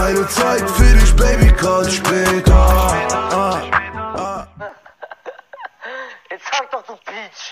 keine Zeit für dich, Baby, call später. Jetzt sag doch, du Peach.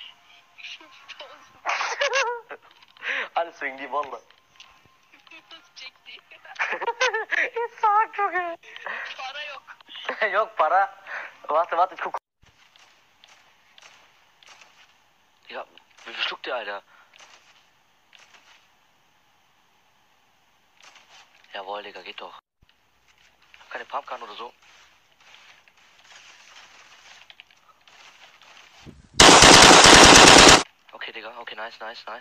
Alles wegen die Wolle. Jetzt sag, Junge. Para yok. Yok para. Warte, ich guck. Ja, wie viel schluckt der, Alter? Jawohl, Digga, geht doch. Keine Pumpgun oder so. Okay, Digga, okay, nice.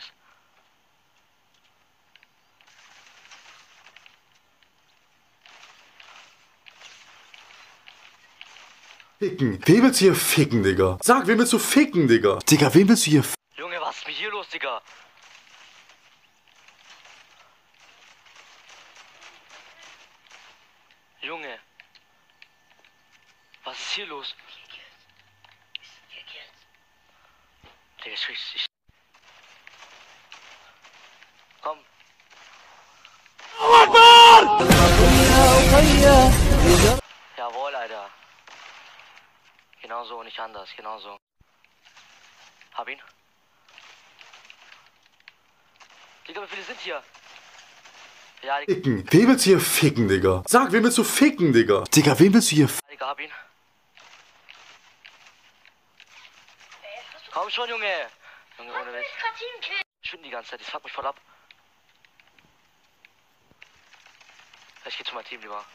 Ficken. Wen willst du hier ficken, Digga? Sag, wen willst du ficken, Digga? Digga, wen willst du hier ficken? Junge, was ist mit hier los, Digga? Junge. Was ist hier los? Digga, ich... Komm. Jawohl, Alter. Genau so und nicht anders, genau so. Hab ihn. Digga, wie viele sind hier? Ja, Ficken. Wen willst du hier ficken, Digga? Sag, wen willst du ficken, Digga? Digga, wen willst du hier ficken? Digga, hab ihn. Komm schon, Junge. Junge, ohne Witz. Ich bin die ganze Zeit, das fuckt mich voll ab. Ich geh zu meinem Team lieber.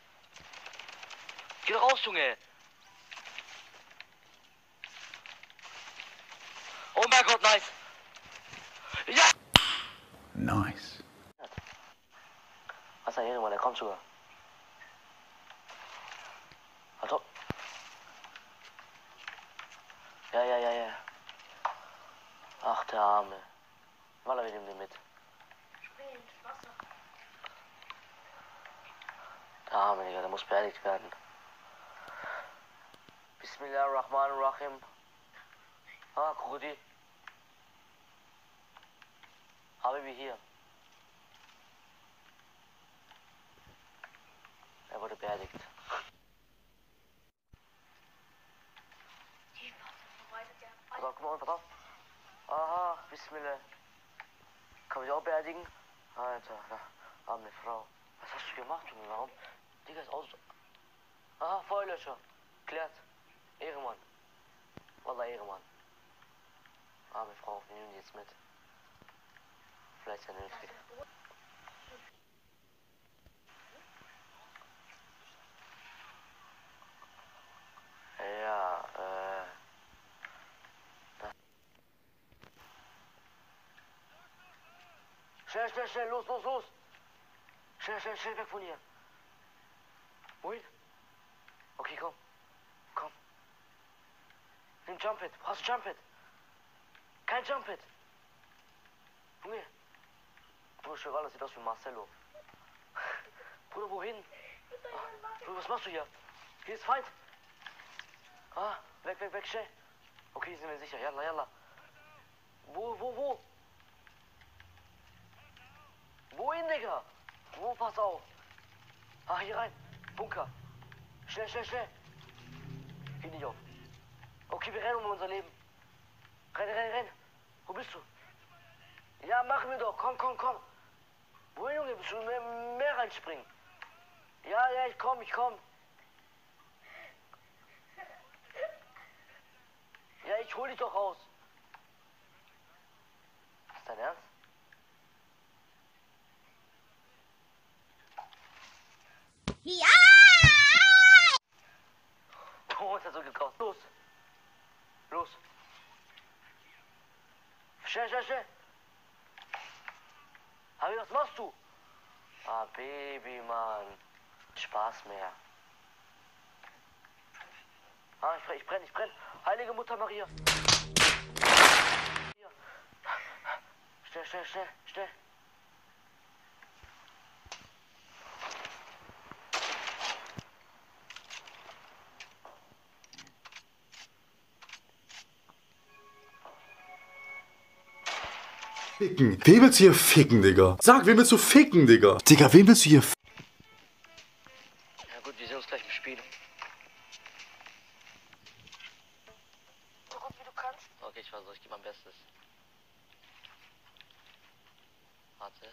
Geh doch raus, Junge. Oh mein Gott, nice. Ja. Nice. Was ist denn hier, der kommt sogar. Also. Ja. Ach, der Arme. Walla, wir nehmen den mit. Der Arme, Digga, der muss beerdigt werden. Bismillahirrahmanirrahim. Ah, Krokodil. Habibi hier. Er wurde beerdigt. Pass auf. Aha, Bismillah. Kann ich auch beerdigen? Alter, arme Frau. Was hast du gemacht, Junge? Warum? Digga, ist aus... Aha, Feuerlöscher. Klärt. Ehrenmann. Wallah, Ehrenmann. Arme Frau, wir nehmen die jetzt mit. Vielleicht ja nötig. Ja, Schnell, los! Schnell, weg von hier. Wohin? Okay, komm. Nimm Jump It. Brauchst du Jump It? Kein Jump It. Junge. Bruder, ich schwöre, das sieht aus wie Marcello. Bruder, wohin? Bruder, was machst du hier? Hier ist Feind. Ah, weg, schnell. Okay, sind wir sicher. Yalla. Wo? Wohin, Digga? Wo, pass auf. Ah, hier rein. Bunker. Schnell. Geh nicht auf. Okay, wir rennen um unser Leben. Renn. Wo bist du? Ja, machen wir doch. Komm. Wohin, Junge? Bist du mehr reinspringen? Ja, ich komm. Ja, ich hol dich doch raus. Ist dein Ernst? Ja! Oh, ist er so getraut. Los. Schnell. Harry, was machst du? Ah, Baby, Mann. Spaß mehr. Ah, ich brenne. Heilige Mutter Maria. Hier. Schnell. Ficken. Wen willst du hier ficken, Digga? Sag, wen willst du ficken, Digga? Digga, wen willst du hier ficken? versuche, ich gebe mein Bestes. Warte.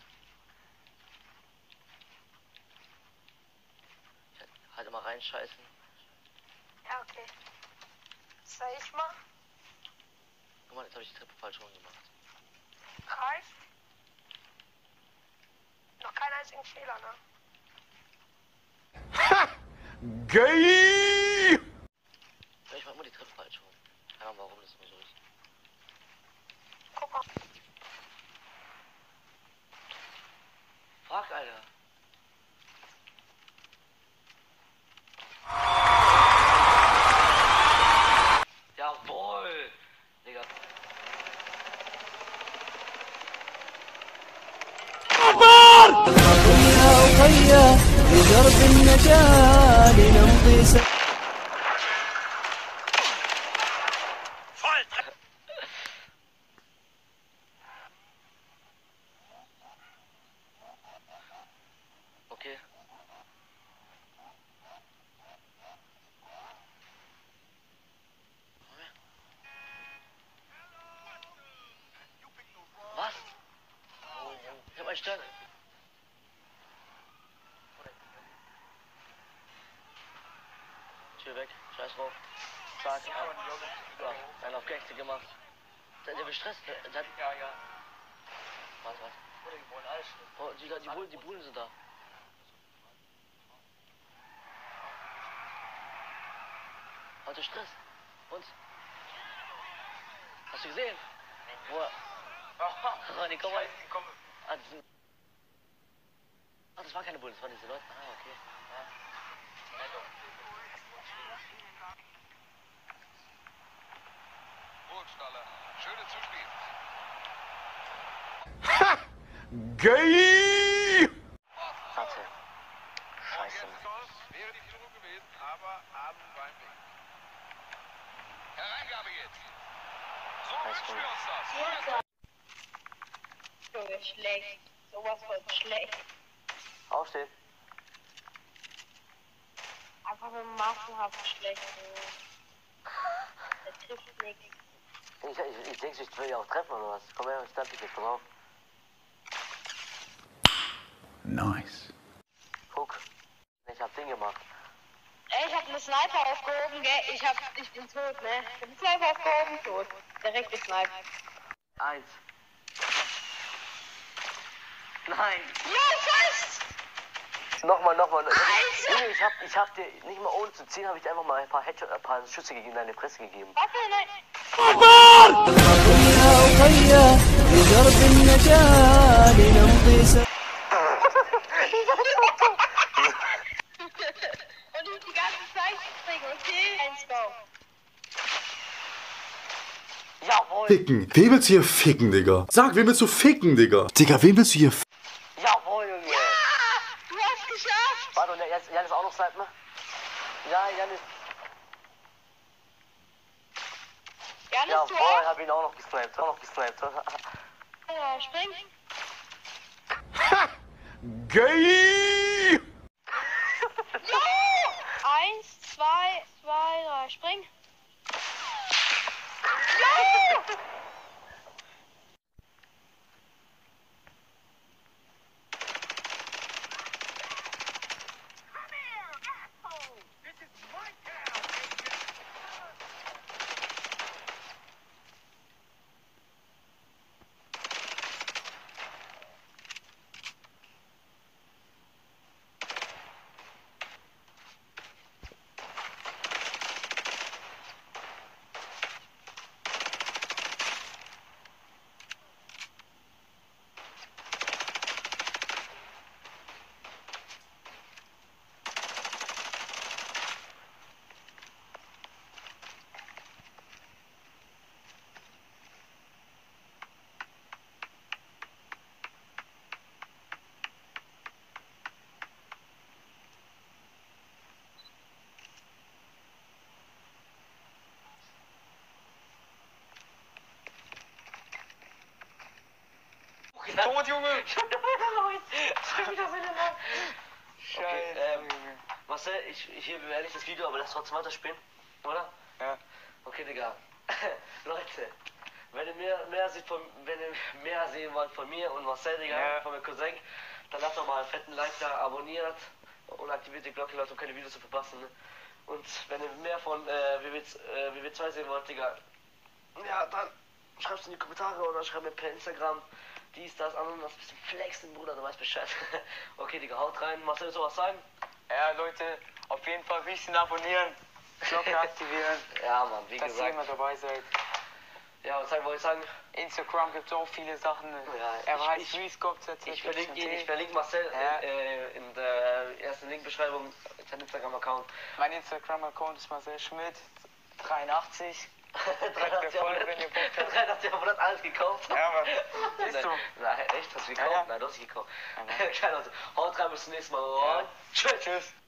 Halt mal reinscheißen. Ja, okay. Soll ich mal? Guck mal, jetzt habe ich die Treppe falsch rum gemacht. Kreis? Noch keinen einzigen Fehler, ne? Geil! Ja, ich mach immer die Treppe falsch rum. Keine Ahnung, warum das immer so ist. Guck mal. Frag, Alter. Jawohl! Digga. Okay. Was? Ich hab einen Stern. Tür weg, scheiß drauf. Zack, einen auf Gangster gemacht. Der wird Stress. Ja. Warte. Oh, die Bullen sind da. Hatte Stress. Und? Hast du gesehen? Wo? Die kommen halt. Das waren keine Bullen, das waren diese Leute. Ah, okay. Burgstaller, schöne Zuspiel. Geil! Warte. Scheiße. Wäre die Führung gewesen, aber Abend beim Weg. Hereingabe jetzt. So wünschen wir uns das. Junge, schlecht. Sowas von schlecht. Aufstehen. Einfach nur massenhaft schlecht. Der trifft nichts. Ich denke, ich will ja auch treffen oder was? Komm her, ich treffe dich jetzt drauf. Nice. Guck. Ich hab Ding gemacht. Ey, ich hab eine Sniper aufgehoben, gell? Ich bin tot, ne? Ich hab eine Sniper aufgehoben, tot. Direkt gesniped. 1. Nein. Ja, fast! Nochmal. Alter! Junge, ich hab dir nicht mal ohne zu ziehen, habe ich dir einfach mal ein paar Schüsse gegeben, deine Fresse gegeben. Warte, nein. Und du die ganze Zeit springen, okay? Let's go. Jawohl. Ficken. Wen willst du hier ficken, Digga? Sag, wen willst du ficken, Digga? Digga, wen willst du hier ficken? Jawohl, Junge. Du hast geschafft! Warte, und Janis auch noch snipen? Ja, Janis. Janis, Jawohl, Tor? hab ihn auch noch gesniped. Ja, spring. Geil! 1, 2, 3, spring. Tot, Junge! Schon wieder so lang. Okay, Marcel, hier beende ich das Video, aber lass trotzdem weiterspielen, oder? Ja. Okay, Digga. Leute, Wenn ihr wenn ihr mehr sehen wollt von mir und Marcel, Digga, Ja. von meinem Cousin, dann lasst doch mal einen fetten Like da, abonniert und aktiviert die Glocke, Leute, um keine Videos zu verpassen. Ne? Und wenn ihr mehr von WW2 sehen wollt, Digga, ja, dann schreibt's in die Kommentare oder schreibt mir per Instagram dies, das, anderes, bisschen flexen, Bruder, du weißt Bescheid. Okay, Digga, haut rein. Marcel, willst du was sagen? Ja, Leute, auf jeden Fall wichtig abonnieren, Glocke aktivieren, Ja, Mann, wie dass ihr gesagt. immer dabei seid. Ja, was wollte ich sagen? Instagram gibt es auch viele Sachen. Ja, Er heißt ich Rescope Ich verlinke Marcel Ja. in der ersten Linkbeschreibung, sein Instagram-Account. Mein Instagram-Account ist Marcel Schmidt 83. 83 voll, wenn ihr Bock habt. 83 Abonnenten, alles gekauft. Ja, Mann. Siehst du? Nein, echt? Hast du gekauft? Ja, ja. Nein, du hast nicht gekauft. Ja. Kleiner, haut rein, bis zum nächsten Mal. Ja. Tschüss. Tschüss.